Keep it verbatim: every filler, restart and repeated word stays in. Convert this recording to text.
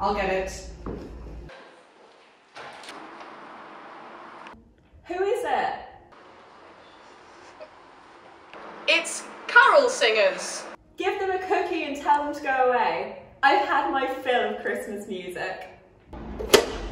I'll get it. Who is it? It's carol singers. Give them a cookie and tell them to go away. I've had my fill of Christmas music.